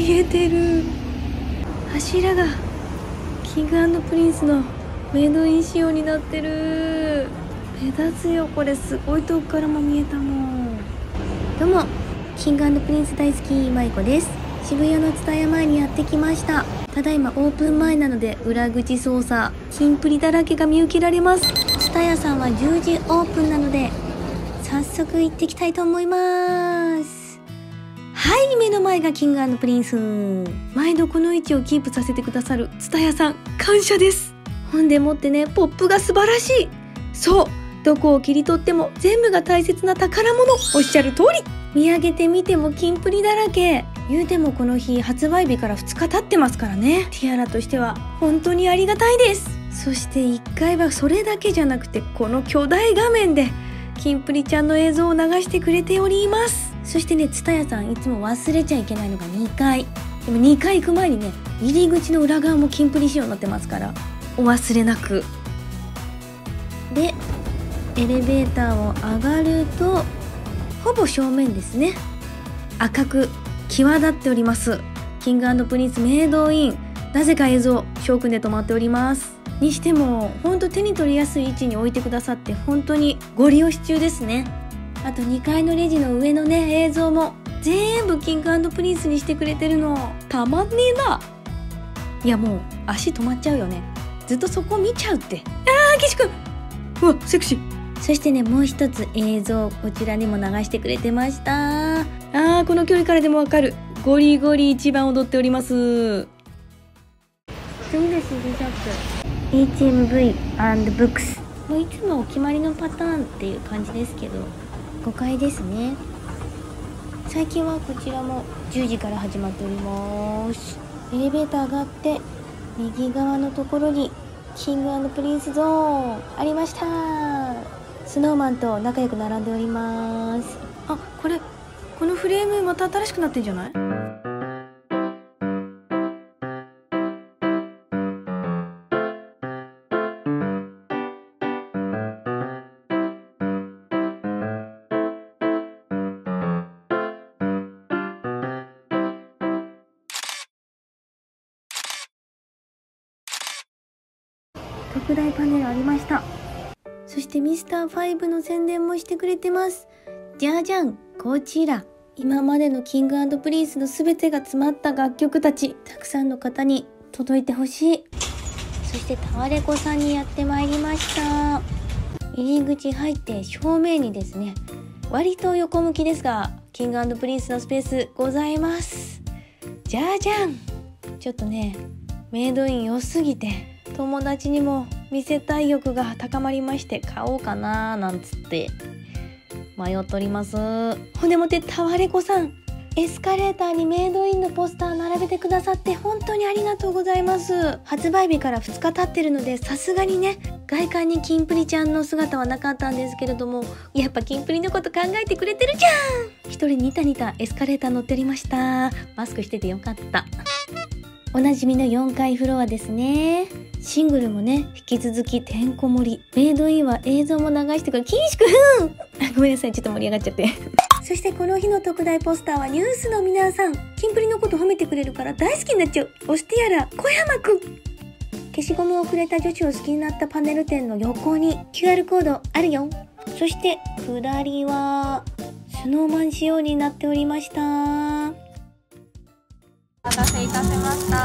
見えてる。柱がキング&プリンスのメイドイン仕様になってる。目立つよこれ。すごい遠くからも見えたもん。どうもキング&プリンス大好きまいこです。渋谷の蔦屋前にやってきました。ただいまオープン前なので裏口操作キンプリだらけが見受けられます。蔦屋さんは10時オープンなので早速行ってきたいと思います。はい、目の前がキング&プリンス。毎度この位置をキープさせてくださる蔦屋さん感謝です。ほんでもってね、ポップが素晴らしい。そう、どこを切り取っても全部が大切な宝物。おっしゃる通り。見上げてみてもキンプリだらけ。言うてもこの日発売日から2日経ってますからね。ティアラとしては本当にありがたいです。そして1階はそれだけじゃなくて、この巨大画面でキンプリちゃんの映像を流してくれております。そしてね、蔦屋さんいつも忘れちゃいけないのが2階。でも2階行く前にね、入り口の裏側もキンプリ仕様になってますからお忘れなく。でエレベーターを上がるとほぼ正面ですね、赤く際立っておりますキング&プリンスメイドイン。なぜか映像翔くんで止まっております。にしてもほんと手に取りやすい位置に置いてくださって本当にご利用し中ですね。あと2階のレジの上のね映像も全部キング&プリンスにしてくれてるのたまんねえな。いやもう足止まっちゃうよね。ずっとそこ見ちゃうって。岸くん、うわセクシー。そしてね、もう一つ映像こちらにも流してくれてました。この距離からでもわかる。ゴリゴリ一番踊っております。次の CD ショップ HMV&Books。 もういつもお決まりのパターンっていう感じですけど5階ですね。最近はこちらも10時から始まっております。エレベーター上がって右側のところにキング&プリンスゾーンありました。スノーマンと仲良く並んでおります。このフレームまた新しくなってんじゃない？特大パネルありました。そしてミスター5の宣伝もしてくれてます。じゃじゃん、こちら。今までのキング&プリンスの全てが詰まった楽曲たち、たくさんの方に届いてほしい。そしてタワレコさんにやってまいりました。入り口入って正面にですね、割と横向きですがキング&プリンスのスペースございます。じゃじゃん。ちょっとね、メイドイン良すぎて友達にも見せたい欲が高まりまして買おうかななんつって迷っております。ほんでもってタワレコさん、エスカレーターにメイドインのポスター並べてくださって本当にありがとうございます。発売日から2日経ってるのでさすがにね外観にキンプリちゃんの姿はなかったんですけれども、やっぱキンプリのこと考えてくれてるじゃん。一人ニタニタエスカレーター乗っておりました。マスクしててよかった。おなじみの4階フロアですね。シングルもね引き続きてんこ盛り。メイドインは映像も流してくる。キンシくんごめんなさい、ちょっと盛り上がっちゃってそしてこの日の特大ポスターはニュースの皆さん、キンプリのこと褒めてくれるから大好きになっちゃう。オスティアラ小山くん。消しゴムをくれた女子を好きになったパネル店の横に QR コードあるよ。そして下りはスノーマン仕様になっておりました。お待たせいたしました。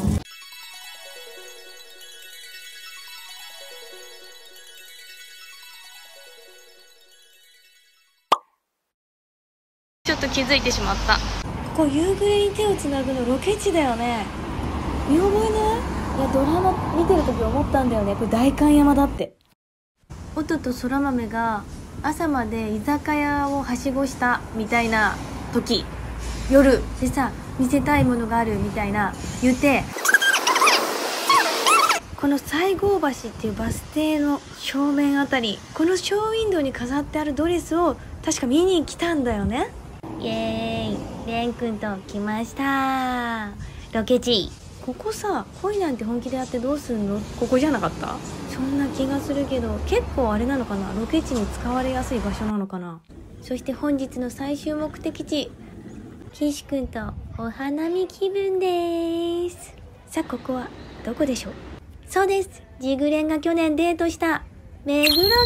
ちょっと気づいてしまった。ここ夕暮れに手をつなぐのロケ地だよね。見覚えない？いやドラマ見てる時思ったんだよね、これ代官山だって。音と空豆が朝まで居酒屋をはしごしたみたいな時、夜でさ見せたいものがあるみたいな言って、この西郷橋っていうバス停の正面あたり、このショーウィンドウに飾ってあるドレスを確か見に来たんだよね。イエーイ、レン君と来ました。ロケ地。ここさ、恋なんて本気でやってどうすんの？ここじゃなかった？そんな気がするけど、結構あれなのかな、ロケ地に使われやすい場所なのかな。そして本日の最終目的地、 岸くんとお花見気分です。さあ、ここはどこでしょう？そうです。ジグレンが去年デートした目黒川。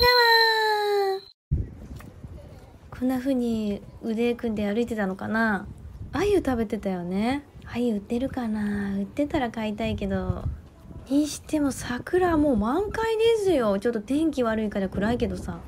こんな風に腕組んで歩いてたのかな。鮎食べてたよね。鮎売ってるかな。売ってたら買いたいけど。にしても桜もう満開ですよ。ちょっと天気悪いから暗いけどさ。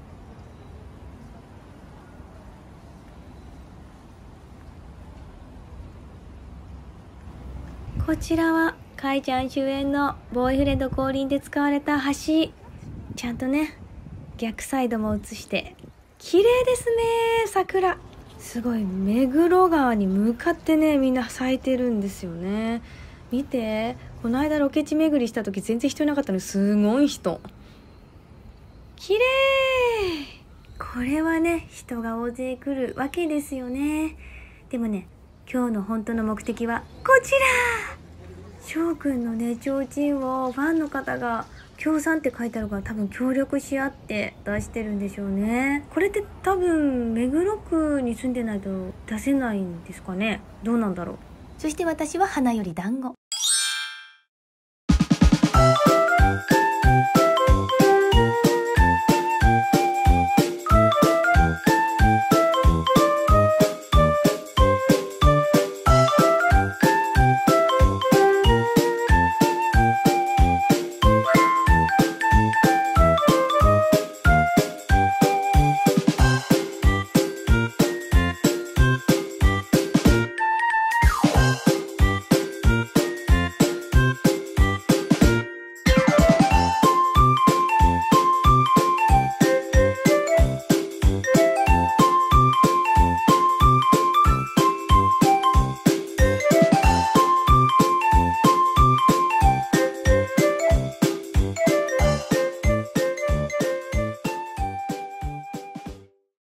こちらはかいちゃん主演のボーイフレンド降臨で使われた橋。ちゃんとね、逆サイドも映して綺麗ですね。桜すごい目黒川に向かってね、みんな咲いてるんですよね。見て、この間ロケ地巡りした時全然人いなかったのにすごい人。綺麗。これはね、人が大勢来るわけですよね。でもね、今日の本当の目的はこちら。翔くんのね、提灯をファンの方が協賛って書いてあるから多分協力し合って出してるんでしょうね。これって多分目黒区に住んでないと出せないんですかね。どうなんだろう。そして私は花より団子。